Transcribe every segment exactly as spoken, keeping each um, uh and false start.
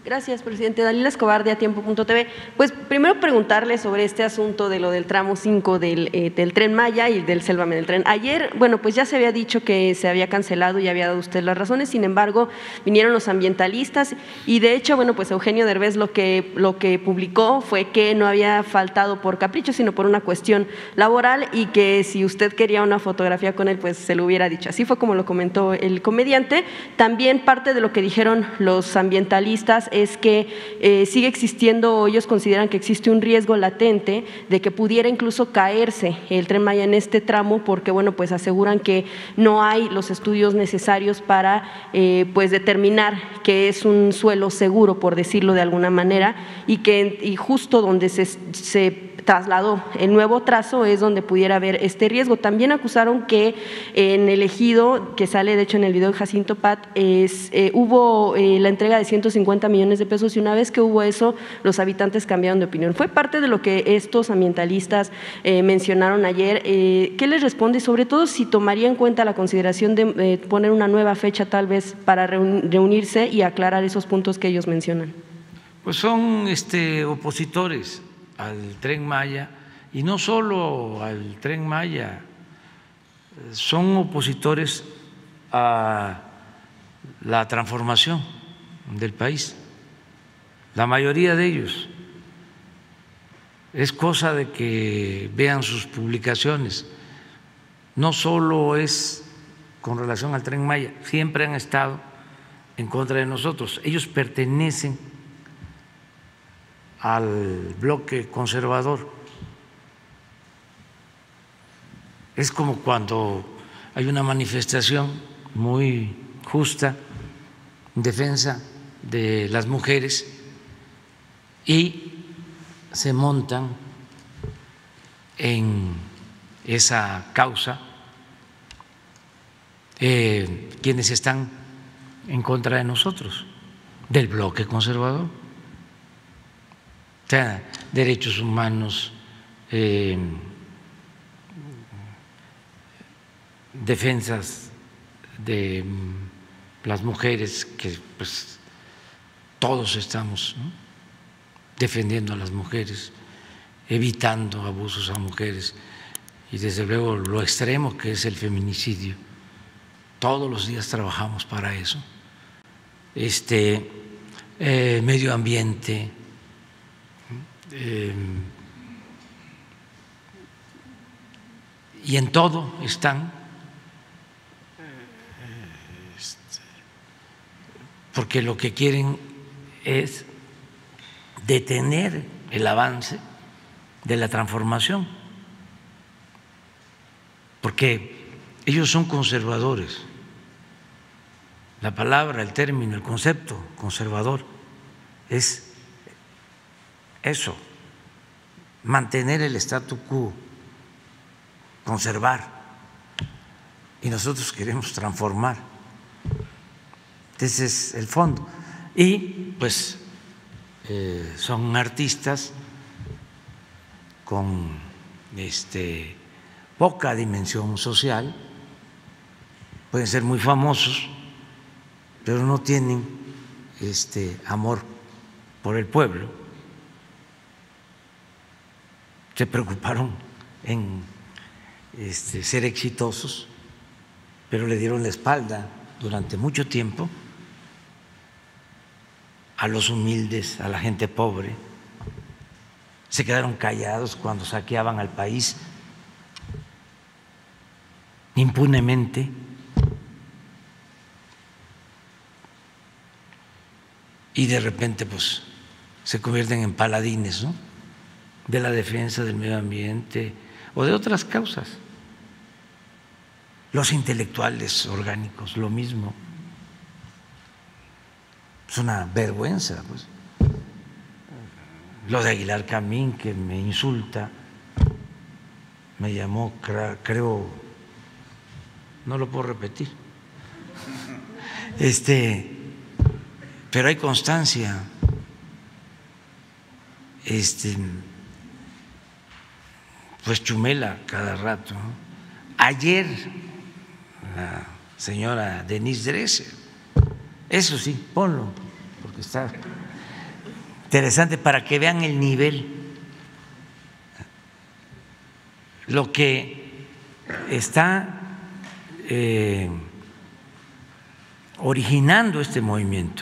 Gracias, presidente. Dalila Escobar, de Atiempo punto t v. Pues primero preguntarle sobre este asunto de lo del tramo cinco del, eh, del Tren Maya y del Sélvame del Tren. Ayer, bueno, pues ya se había dicho que se había cancelado y había dado usted las razones, sin embargo, vinieron los ambientalistas y de hecho, bueno, pues Eugenio Derbez lo que, lo que publicó fue que no había faltado por capricho, sino por una cuestión laboral y que si usted quería una fotografía con él, pues se lo hubiera dicho. Así fue como lo comentó el comediante. También parte de lo que dijeron los ambientalistas es que eh, sigue existiendo, ellos consideran que existe un riesgo latente de que pudiera incluso caerse el Tren Maya en este tramo, porque bueno, pues aseguran que no hay los estudios necesarios para eh, pues determinar que es un suelo seguro, por decirlo de alguna manera, y que y justo donde se, se trasladó el nuevo trazo es donde pudiera haber este riesgo. También acusaron que en el ejido, que sale de hecho en el video de Jacinto Pat, es, eh, hubo eh, la entrega de ciento cincuenta millones de pesos y una vez que hubo eso, los habitantes cambiaron de opinión. Fue parte de lo que estos ambientalistas eh, mencionaron ayer. Eh, ¿Qué les responde? Y sobre todo si tomaría en cuenta la consideración de eh, poner una nueva fecha tal vez para reunirse y aclarar esos puntos que ellos mencionan. Pues son este, opositores al Tren Maya, y no solo al Tren Maya, son opositores a la transformación del país, la mayoría de ellos. Es cosa de que vean sus publicaciones, no solo es con relación al Tren Maya, siempre han estado en contra de nosotros, ellos pertenecen al bloque conservador. Es como cuando hay una manifestación muy justa en defensa de las mujeres y se montan en esa causa eh, quienes están en contra de nosotros, del bloque conservador. O sea, derechos humanos, eh, defensas de las mujeres, que pues todos estamos, ¿no?, defendiendo a las mujeres, evitando abusos a mujeres y desde luego lo extremo que es el feminicidio. Todos los días trabajamos para eso. Este, eh, medio ambiente. Eh, y en todo están, este, porque lo que quieren es detener el avance de la transformación, porque ellos son conservadores. La palabra, el término, el concepto conservador es eso, mantener el statu quo, conservar, y nosotros queremos transformar. Ese es el fondo. Y pues eh, son artistas con este, poca dimensión social, pueden ser muy famosos, pero no tienen este, amor por el pueblo. Se preocuparon en este, ser exitosos, pero le dieron la espalda durante mucho tiempo a los humildes, a la gente pobre. Se quedaron callados cuando saqueaban al país impunemente. Y de repente pues se convierten en paladines, ¿no?, de la defensa del medio ambiente o de otras causas. Los intelectuales orgánicos, lo mismo. Es una vergüenza, pues. Lo de Aguilar Camín, que me insulta, me llamó, creo, no lo puedo repetir. Este, pero hay constancia. Este, pues Chumela cada rato, ¿no? Ayer la señora Denise Dresser, eso sí, ponlo, porque está interesante para que vean el nivel, lo que está eh, originando este movimiento,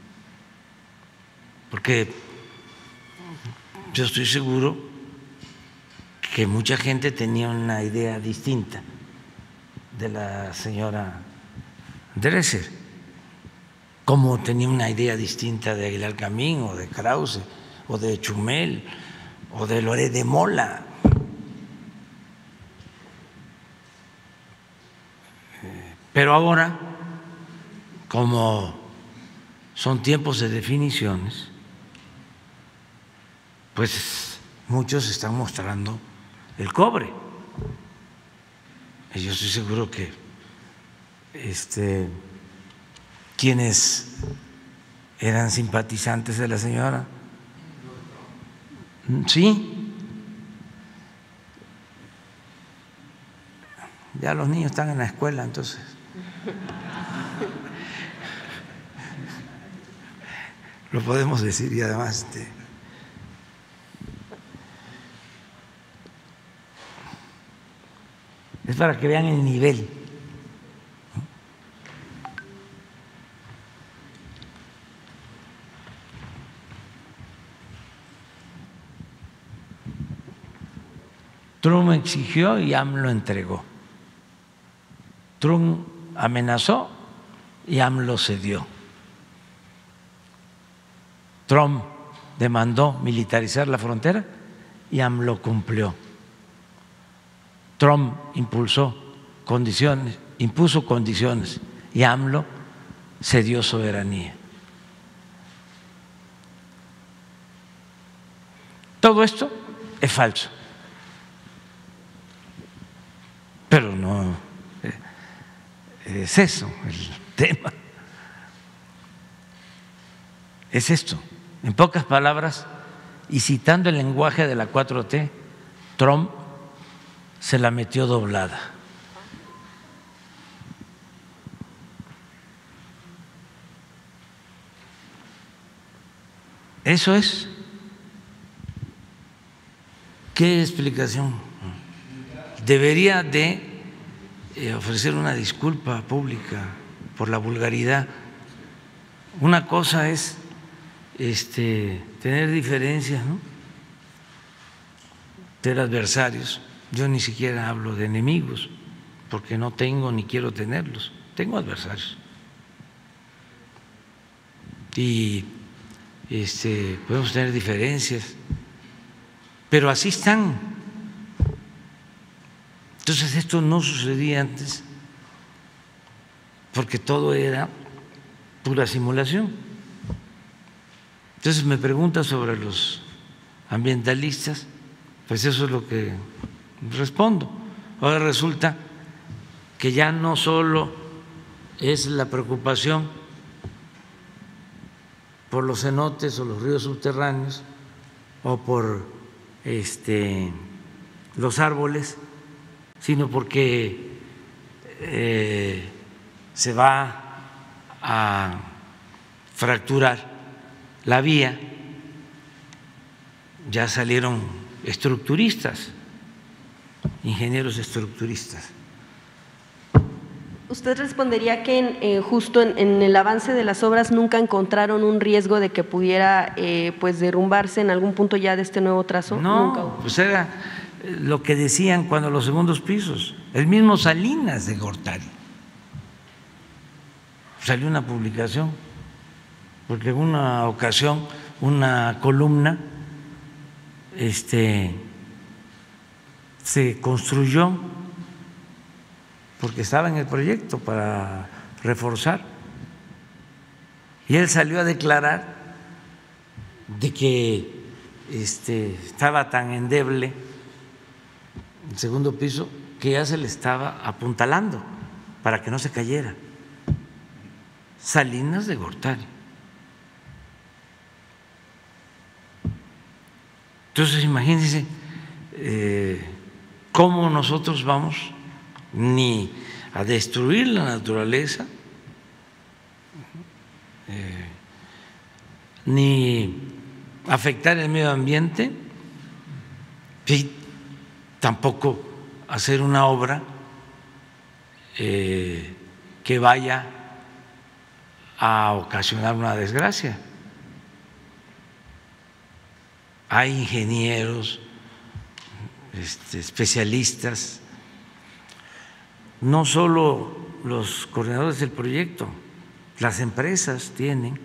porque yo estoy seguro que mucha gente tenía una idea distinta de la señora Dresser, como tenía una idea distinta de Aguilar Camín o de Krause o de Chumel o de Loret de Mola. Pero ahora, como son tiempos de definiciones, pues muchos están mostrando el cobre. Y yo estoy seguro que este, quienes eran simpatizantes de la señora, sí, ya los niños están en la escuela, entonces lo podemos decir. Y además este, es para que vean el nivel. Trump exigió y AMLO entregó. Trump amenazó y AMLO cedió. Trump demandó militarizar la frontera y AMLO cumplió. Trump impulsó condiciones, impuso condiciones y AMLO cedió soberanía. Todo esto es falso, pero no es eso el tema. Es esto, en pocas palabras, y citando el lenguaje de la cuatro T, Trump se la metió doblada. Eso es. ¿Qué explicación? Debería de ofrecer una disculpa pública por la vulgaridad. Una cosa es este, tener diferencias, ¿no?, ser adversarios. Yo ni siquiera hablo de enemigos, porque no tengo ni quiero tenerlos. Tengo adversarios. Y este, podemos tener diferencias, pero así están. Entonces esto no sucedía antes, porque todo era pura simulación. Entonces me pregunta sobre los ambientalistas, pues eso es lo que respondo. Ahora resulta que ya no solo es la preocupación por los cenotes o los ríos subterráneos o por este, los árboles, sino porque eh, se va a fracturar la vía. Ya salieron estructuristas, ingenieros estructuristas. ¿Usted respondería que en, eh, justo en, en el avance de las obras nunca encontraron un riesgo de que pudiera eh, pues derrumbarse en algún punto ya de este nuevo trazo? No, nunca hubo. Pues era lo que decían cuando los segundos pisos, el mismo Salinas de Gortari. Salió una publicación, porque en una ocasión una columna este, se construyó porque estaba en el proyecto para reforzar, y él salió a declarar de que este, estaba tan endeble el segundo piso que ya se le estaba apuntalando para que no se cayera. Salinas de Gortari. Entonces imagínense eh, cómo nosotros vamos ni a destruir la naturaleza, eh, ni afectar el medio ambiente y tampoco hacer una obra eh, que vaya a ocasionar una desgracia. Hay ingenieros, este, especialistas, no solo los coordinadores del proyecto, las empresas tienen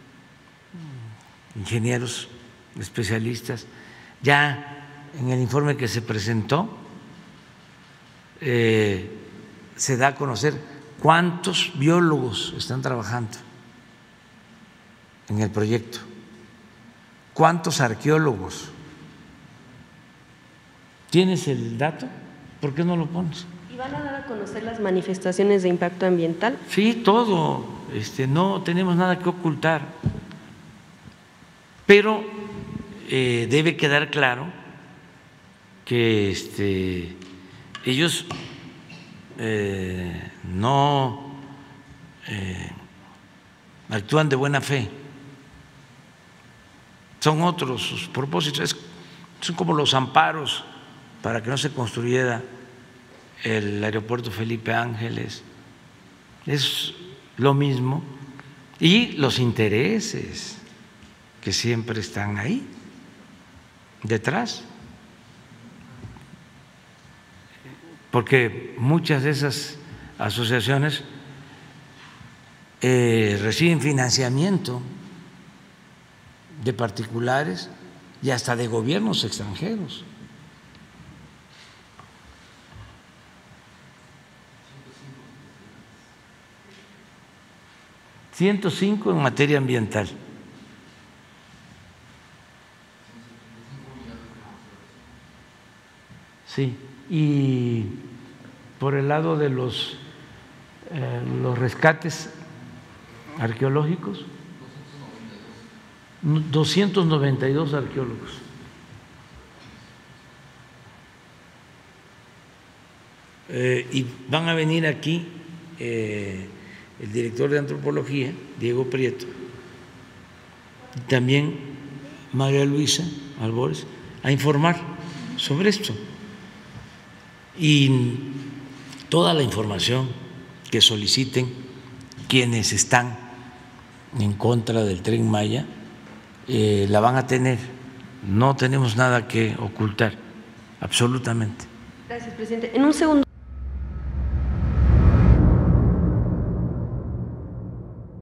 ingenieros especialistas. Ya en el informe que se presentó eh, se da a conocer cuántos biólogos están trabajando en el proyecto, cuántos arqueólogos. ¿Tienes el dato? ¿Por qué no lo pones? ¿Y van a dar a conocer las manifestaciones de impacto ambiental? Sí, todo. Este, no tenemos nada que ocultar. Pero eh, debe quedar claro que este, ellos eh, no eh, actúan de buena fe. Son otros sus propósitos. Son como los amparos para que no se construyera el aeropuerto Felipe Ángeles. Es lo mismo. Y los intereses que siempre están ahí, detrás. Porque muchas de esas asociaciones eh, reciben financiamiento de particulares y hasta de gobiernos extranjeros. ciento cinco en materia ambiental. Sí, y por el lado de los, eh, los rescates arqueológicos, doscientos noventa y dos arqueólogos. Eh, y van a venir aquí eh, el director de antropología, Diego Prieto, y también María Luisa Albores, a informar sobre esto. Y toda la información que soliciten quienes están en contra del Tren Maya eh, la van a tener. No tenemos nada que ocultar, absolutamente. Gracias, presidente. En un segundo.